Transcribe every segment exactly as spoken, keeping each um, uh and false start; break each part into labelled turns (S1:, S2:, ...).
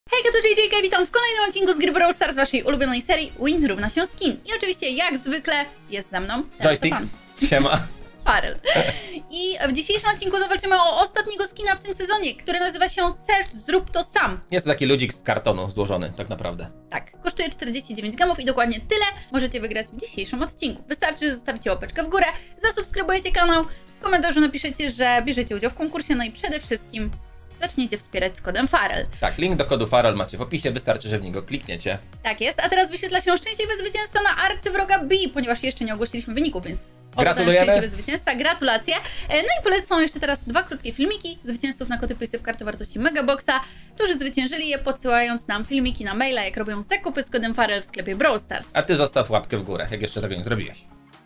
S1: Hejka, tu J J K, witam w kolejnym odcinku z gry Brawl Stars, waszej ulubionej serii Win równa się skin. I oczywiście, jak zwykle, jest ze mną
S2: Joystick, siema.
S1: Farel. I w dzisiejszym odcinku zawalczymy o ostatniego skina w tym sezonie, który nazywa się Search Zrób to sam.
S2: Jest to taki ludzik z kartonu złożony, tak naprawdę.
S1: Tak, kosztuje czterdzieści dziewięć gemów i dokładnie tyle możecie wygrać w dzisiejszym odcinku. Wystarczy, że zostawicie łapeczkę w górę, zasubskrybujecie kanał, w komentarzu napiszecie, że bierzecie udział w konkursie, no i przede wszystkim zaczniecie wspierać z kodem Farel.
S2: Tak, link do kodu Farel macie w opisie, wystarczy, że w niego klikniecie.
S1: Tak jest, a teraz wyświetla się szczęśliwy zwycięzca na arcywroga B, ponieważ jeszcze nie ogłosiliśmy wyników, więc
S2: gratulujemy.
S1: Szczęśliwy zwycięzca, gratulacje. No i polecą jeszcze teraz dwa krótkie filmiki zwycięzców na kody PaySafe karty wartości Megaboxa, którzy zwyciężyli je, podsyłając nam filmiki na maila, jak robią zakupy z kodem Farel w sklepie Brawl Stars.
S2: A ty zostaw łapkę w górę, jak jeszcze tego nie zrobiłeś.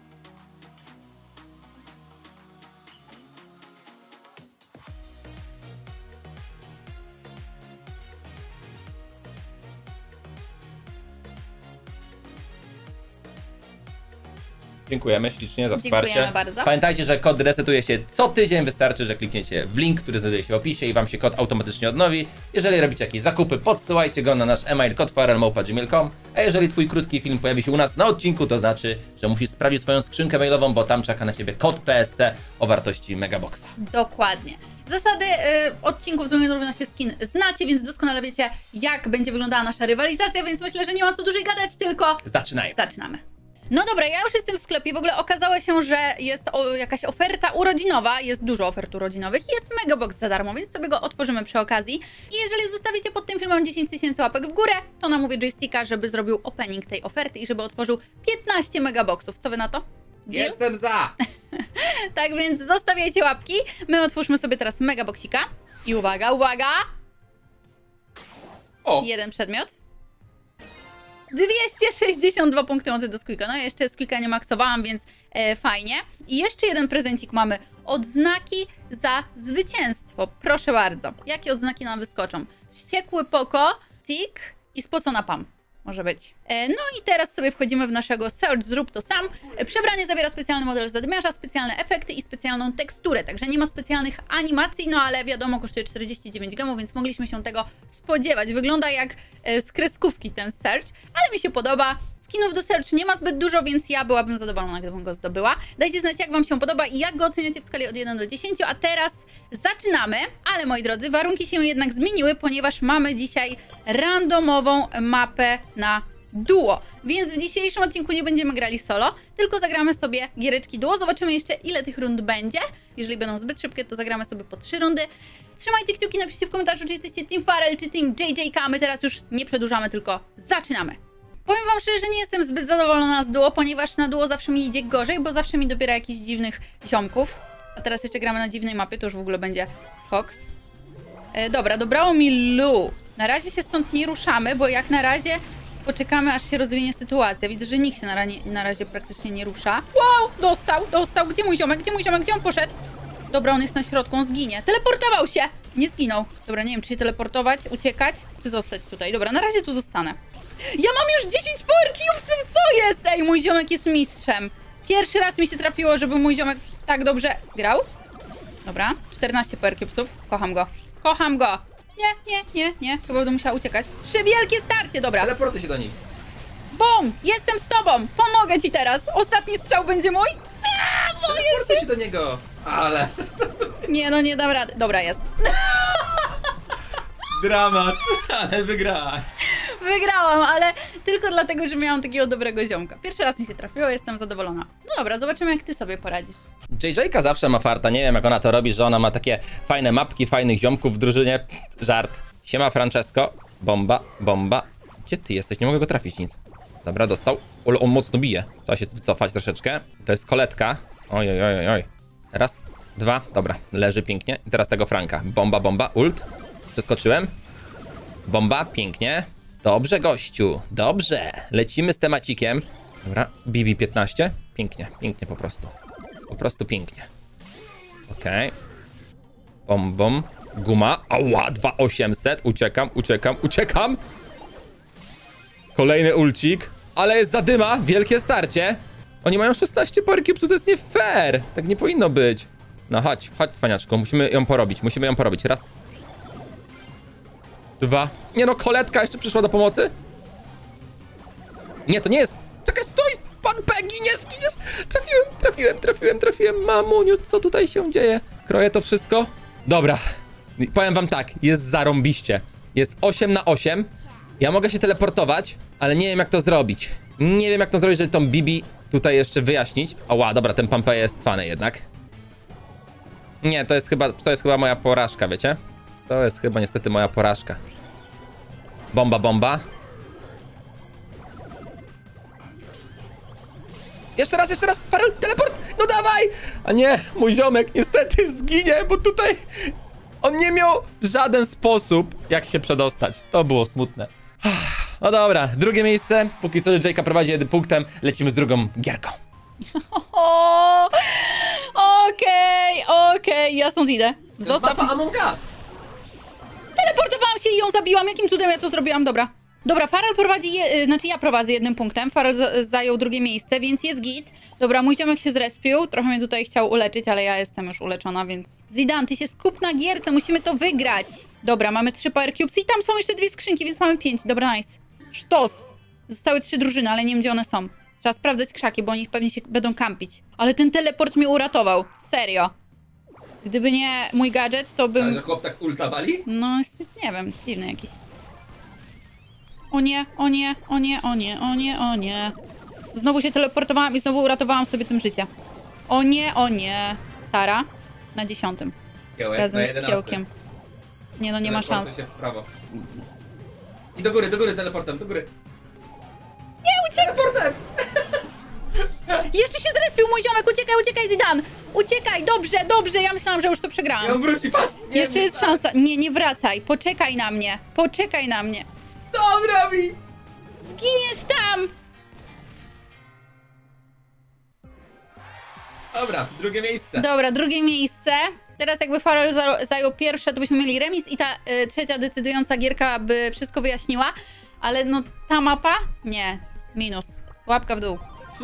S2: Dziękujemy ślicznie za wsparcie.
S1: Dziękujemy bardzo.
S2: Pamiętajcie, że kod resetuje się co tydzień. Wystarczy, że klikniecie w link, który znajduje się w opisie i wam się kod automatycznie odnowi. Jeżeli robicie jakieś zakupy, podsyłajcie go na nasz e-mail kod farel małpa gmail kropka com. A jeżeli twój krótki film pojawi się u nas na odcinku, to znaczy, że musisz sprawdzić swoją skrzynkę mailową, bo tam czeka na ciebie kod P S C o wartości Megaboxa.
S1: Dokładnie. Zasady y, odcinków z Win równa się skin znacie, więc doskonale wiecie, jak będzie wyglądała nasza rywalizacja, więc myślę, że nie ma co dłużej gadać, tylko
S2: Zaczynajmy.
S1: Zaczynamy. No dobra, ja już jestem w sklepie. W ogóle okazało się, że jest o, jakaś oferta urodzinowa. Jest dużo ofert urodzinowych. Jest Megabox za darmo, więc sobie go otworzymy przy okazji. I jeżeli zostawicie pod tym filmem dziesięć tysięcy łapek w górę, to namówię Joysticka, żeby zrobił opening tej oferty i żeby otworzył piętnaście Megaboxów. Co wy na to? Deal?
S2: Jestem za!
S1: Tak więc zostawiajcie łapki. My otwórzmy sobie teraz Megaboxika. I uwaga, uwaga!
S2: O!
S1: Jeden przedmiot. dwieście sześćdziesiąt dwa punkty mocy do Squeaka. No jeszcze Squeaka nie maksowałam, więc e, fajnie. I jeszcze jeden prezencik mamy. Odznaki za zwycięstwo. Proszę bardzo. Jakie odznaki nam wyskoczą? Wściekły Poko, Tick i spocona Pam. Może być. E, no i teraz sobie wchodzimy w naszego Search Zrób to sam. E, przebranie zawiera specjalny model zadymiarza, specjalne efekty i specjalną teksturę. Także nie ma specjalnych animacji, no ale wiadomo, kosztuje czterdzieści dziewięć gemów, więc mogliśmy się tego spodziewać. Wygląda jak e, z kreskówki ten Search, ale mi się podoba. Skinów do Search nie ma zbyt dużo, więc ja byłabym zadowolona, gdybym go zdobyła. Dajcie znać, jak wam się podoba i jak go oceniacie w skali od jeden do dziesięciu. A teraz zaczynamy. Ale moi drodzy, warunki się jednak zmieniły, ponieważ mamy dzisiaj randomową mapę na duo. Więc w dzisiejszym odcinku nie będziemy grali solo, tylko zagramy sobie giereczki duo. Zobaczymy jeszcze, ile tych rund będzie. Jeżeli będą zbyt szybkie, to zagramy sobie po trzy rundy. Trzymajcie kciuki, napiszcie w komentarzu, czy jesteście Team Farel, czy Team J J K. A my teraz już nie przedłużamy, tylko zaczynamy. Powiem wam szczerze, że nie jestem zbyt zadowolona z duo, ponieważ na duo zawsze mi idzie gorzej, bo zawsze mi dobiera jakichś dziwnych ziomków. A teraz jeszcze gramy na dziwnej mapie, to już w ogóle będzie Fox. E, dobra, dobrało mi Lu. Na razie się stąd nie ruszamy, bo jak na razie poczekamy, aż się rozwinie sytuacja. Widzę, że nikt się na, na razie praktycznie nie rusza. Wow, dostał, dostał. Gdzie mój ziomek? Gdzie mój ziomek? Gdzie on poszedł? Dobra, on jest na środku, on zginie. Teleportował się! Nie zginął. Dobra, nie wiem, czy się teleportować, uciekać, czy zostać tutaj. Dobra, na razie tu zostanę. Ja mam już dziesięć power cubesów, co jest? Ej, mój ziomek jest mistrzem. Pierwszy raz mi się trafiło, żeby mój ziomek tak dobrze grał. Dobra, czternaście power cubesów. Kocham go. Kocham go. Nie, nie, nie, nie. Chyba będę musiała uciekać. Trzy wielkie starcie, dobra.
S2: Teleportuj się do nich.
S1: Bum! Jestem z tobą. Pomogę ci teraz. Ostatni strzał będzie mój. Aaa, boję
S2: Teleportuj
S1: się.
S2: się do niego. Ale...
S1: Nie, no nie dam rady. Dobra, jest.
S2: Dramat, ale wygrała.
S1: Wygrałam, ale tylko dlatego, że miałam takiego dobrego ziomka. Pierwszy raz mi się trafiło, jestem zadowolona. No dobra, zobaczymy, jak ty sobie poradzisz.
S2: J J K zawsze ma farta, nie wiem jak ona to robi, że ona ma takie fajne mapki, fajnych ziomków w drużynie. Żart. Siema Francesco. Bomba, bomba. Gdzie ty jesteś? Nie mogę go trafić nic. Dobra, dostał. Ale on mocno bije. Trzeba się wycofać troszeczkę. To jest koletka. Oj, oj, oj, oj. Raz, dwa, dobra. Leży pięknie. I teraz tego Franka. Bomba, bomba, ult. Przeskoczyłem. Bomba, pięknie. Dobrze, gościu. Dobrze. Lecimy z temacikiem. Dobra, B B piętnaście. Pięknie, pięknie po prostu. Po prostu pięknie. Okej. Okay. Bom, bom. Guma. Ała, dwa tysiące osiemset. Uciekam, uciekam, uciekam. Kolejny ulcik. Ale jest zadyma. Wielkie starcie. Oni mają szesnaście power cubesów, to jest nie fair. Tak nie powinno być. No chodź, chodź cwaniaczku. Musimy ją porobić, musimy ją porobić. Raz. Dwa. Nie no, Koletka jeszcze przyszła do pomocy? Nie, to nie jest... Czekaj, stój! Pan P, giniesz, giniesz! Trafiłem, trafiłem, trafiłem, trafiłem. Mamuniu, co tutaj się dzieje? Kroję to wszystko. Dobra. Powiem wam tak, jest zarąbiście. Jest osiem na osiem. Ja mogę się teleportować, ale nie wiem jak to zrobić. Nie wiem jak to zrobić, żeby tą Bibi tutaj jeszcze wyjaśnić. Oła, dobra, ten Pampeja jest cwany jednak. Nie, to jest chyba, to jest chyba moja porażka, wiecie? To jest chyba niestety moja porażka. Bomba, bomba. Jeszcze raz, jeszcze raz! Farel, teleport! No dawaj! A nie, mój ziomek niestety zginie, bo tutaj... On nie miał w żaden sposób jak się przedostać. To było smutne. No dobra, drugie miejsce. Póki co Jake'a prowadzi jednym punktem. Lecimy z drugą gierką.
S1: Okej, okej, ja stąd idę. Zostaw.
S2: Papa Among Us.
S1: Teleportowałam się i ją zabiłam. Jakim cudem ja to zrobiłam? Dobra. Dobra, Farel prowadzi, je, znaczy ja prowadzę jednym punktem. Farel z, zajął drugie miejsce, więc jest git. Dobra, mój ziomek się zrespił. Trochę mnie tutaj chciał uleczyć, ale ja jestem już uleczona, więc... Zidane, ty się skup na gierce, musimy to wygrać. Dobra, mamy trzy Power Cubes i tam są jeszcze dwie skrzynki, więc mamy pięć. Dobra, nice. Sztos. Zostały trzy drużyny, ale nie wiem, gdzie one są. Trzeba sprawdzać krzaki, bo oni pewnie się będą kampić. Ale ten teleport mnie uratował. Serio. Gdyby nie mój gadżet, to bym...
S2: Ale że chłop tak ulta wali?
S1: No, jest, nie wiem, dziwny jakiś. O nie, o nie, o nie, o nie, o nie, o nie. Znowu się teleportowałam i znowu uratowałam sobie tym życie. O nie, o nie. Tara na dziesiątym.
S2: Kiełek
S1: Razem z kiełkiem. Nie no, nie ma szans.
S2: Się w prawo. I do góry, do góry teleportem, do góry.
S1: Nie, uciekaj!
S2: Teleportem!
S1: Jeszcze się zrespił mój ziomek, uciekaj, uciekaj Zidane! Uciekaj, dobrze, dobrze, ja myślałam, że już to przegrałam.
S2: Ja wróci, patrz! Nie
S1: Jeszcze jest szansa. Nie, nie wracaj, poczekaj na mnie, poczekaj na mnie.
S2: Co on robi?
S1: Zginiesz tam!
S2: Dobra, drugie miejsce.
S1: Dobra, drugie miejsce. Teraz jakby Farel za zajął pierwsze, to byśmy mieli remis i ta y, trzecia decydująca gierka by wszystko wyjaśniła. Ale no, ta mapa? Nie. Minus. Łapka w dół.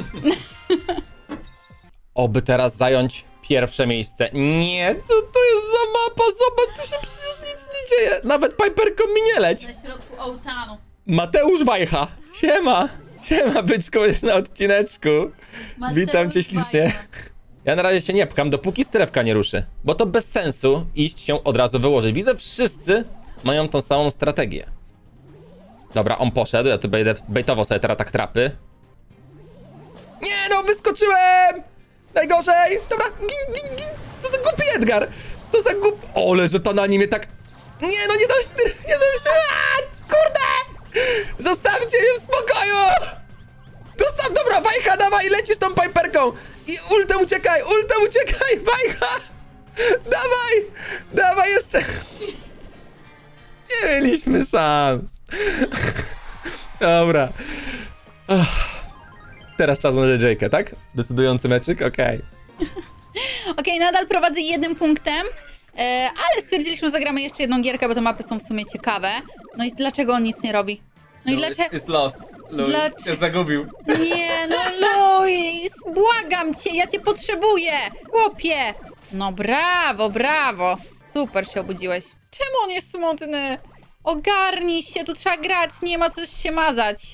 S2: Oby teraz zająć pierwsze miejsce. Nie, co to jest za mapa? Zobacz, tu się przecież nic nie dzieje. Nawet Piperką mi nie leć.
S1: Na środku oceanu.
S2: Mateusz Wajcha. Siema. Siema, byczku, jest na odcineczku.
S1: Mateusz
S2: Witam cię ślicznie.
S1: Wajcha.
S2: Ja na razie się nie pcham, dopóki strefka nie ruszy. Bo to bez sensu iść się od razu wyłożyć. Widzę, wszyscy mają tą samą strategię. Dobra, on poszedł, ja tu będę bejtował sobie teraz tak trapy. Nie no, wyskoczyłem! Najgorzej! Dobra, gin, gin, gin! Co za głupi Edgar! Co za głupi... Ole, że to na nim tak... Nie no, nie dam się... Nie dam się... Aaa, kurde! Zostawcie mnie w spokoju! Dostaw, dobra, Wajcha, dawaj, lecisz tą Piperką! I ultem uciekaj, ultem uciekaj, Wajcha! Dawaj! Dawaj jeszcze! Nie mieliśmy szans. Dobra. Ach. Teraz czas na Jake'a, tak? Decydujący meczyk? Okej. Okay.
S1: Okej, okay, nadal prowadzę jednym punktem, e, ale stwierdziliśmy, że zagramy jeszcze jedną gierkę, bo te mapy są w sumie ciekawe. No i dlaczego on nic nie robi? No i dlaczego...
S2: Jest lost. Luis
S1: Dlac...
S2: się zagubił.
S1: Nie, no Luis, błagam cię, ja cię potrzebuję, chłopie. No brawo, brawo. Super się obudziłeś. Czemu on jest smutny? Ogarnij się, tu trzeba grać, nie ma coś się mazać.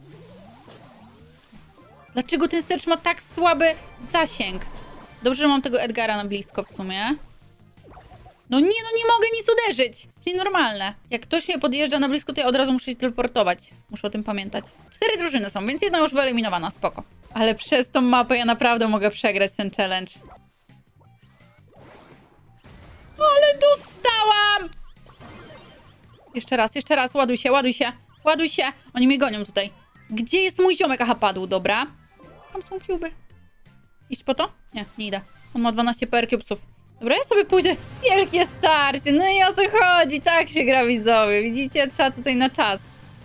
S1: Dlaczego ten Search ma tak słaby zasięg? Dobrze, że mam tego Edgara na blisko w sumie. No nie, no nie mogę nic uderzyć. To jest nienormalne. Jak ktoś mnie podjeżdża na blisko, to ja od razu muszę się teleportować. Muszę o tym pamiętać. Cztery drużyny są, więc jedna już wyeliminowana, spoko. Ale przez tą mapę ja naprawdę mogę przegrać ten challenge. Ale dostałam! Jeszcze raz, jeszcze raz, ładuj się, ładuj się, ładuj się. Oni mnie gonią tutaj. Gdzie jest mój ziomek? Aha, padł, dobra. Tam są kuby. Iść po to? Nie, nie idę. On ma dwanaście power cubesów. Dobra, ja sobie pójdę. Wielkie starcie. No i o co chodzi? Tak się gra, widzowie. Widzicie? Trzeba tutaj na czas.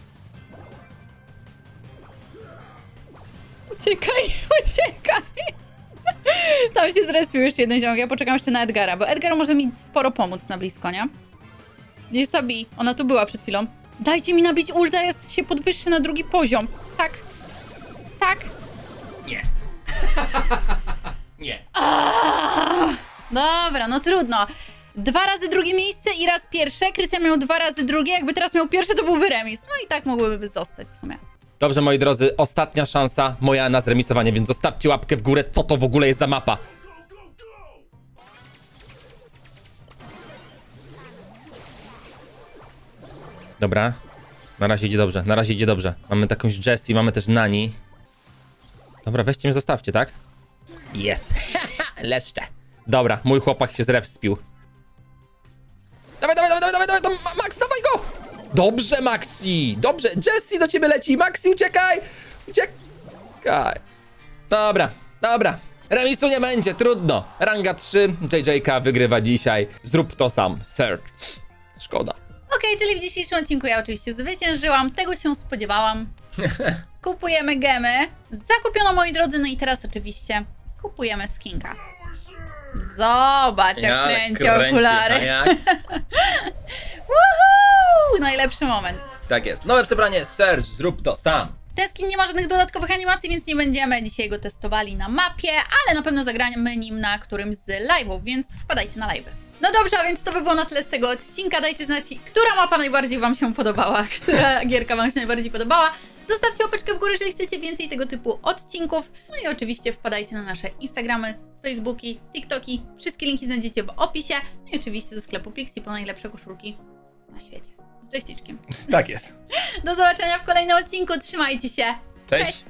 S1: Uciekaj, uciekaj. Tam się zrespił jeszcze jeden ziomek. Ja poczekam jeszcze na Edgara, bo Edgar może mi sporo pomóc na blisko, nie? Gdzie jest ta Bi? Ona tu była przed chwilą. Dajcie mi nabić ulta, ja się podwyższę na drugi poziom. Tak. Tak.
S2: Nie. Nie.
S1: Aaaa! Dobra, no trudno. dwa razy drugie miejsce i raz pierwsze. Krystian miał dwa razy drugie, jakby teraz miał pierwsze, to byłby remis. No i tak mogłyby zostać w sumie.
S2: Dobrze, moi drodzy, ostatnia szansa moja na zremisowanie, więc zostawcie łapkę w górę, co to w ogóle jest za mapa. Dobra, na razie idzie dobrze, na razie idzie dobrze. Mamy takąś Jessie, mamy też Nani. Dobra, weźcie mnie, zostawcie, tak? Jest. Leszcze. Dobra, mój chłopak się zrespił. Dawaj, dawaj, dawaj, dawaj, dawaj, dawaj, Max, dawaj go! Dobrze, Maxi, dobrze, Jessie do ciebie leci, Maxi, uciekaj! Uciekaj. Dobra, dobra. Remisu nie będzie, trudno. Ranga trzy, J J K wygrywa dzisiaj. Zrób to sam, Search. Szkoda.
S1: Okej, czyli w dzisiejszym odcinku ja oczywiście zwyciężyłam, tego się spodziewałam. Kupujemy gemy. Zakupiono, moi drodzy, no i teraz oczywiście kupujemy skinka. Zobacz, jak
S2: Ja,
S1: kręci
S2: kręci,
S1: okulary.
S2: a jak?
S1: Woohoo! Najlepszy moment.
S2: Tak jest. Nowe przebranie, Search, zrób to sam.
S1: Ten skin nie ma żadnych dodatkowych animacji, więc nie będziemy dzisiaj go testowali na mapie, ale na pewno zagramy nim na którymś z live'ów, więc wpadajcie na live'y. No dobrze, a więc to by było na tyle z tego odcinka. Dajcie znać, która mapa najbardziej wam się podobała, która gierka wam się najbardziej podobała. Zostawcie łapeczkę w górę, jeżeli chcecie więcej tego typu odcinków. No i oczywiście wpadajcie na nasze Instagramy, Facebooki, TikToki. Wszystkie linki znajdziecie w opisie. No i oczywiście do sklepu Pixie po najlepsze koszulki na świecie. Z joysticzkiem.
S2: Tak jest.
S1: Do zobaczenia w kolejnym odcinku. Trzymajcie się.
S2: Cześć.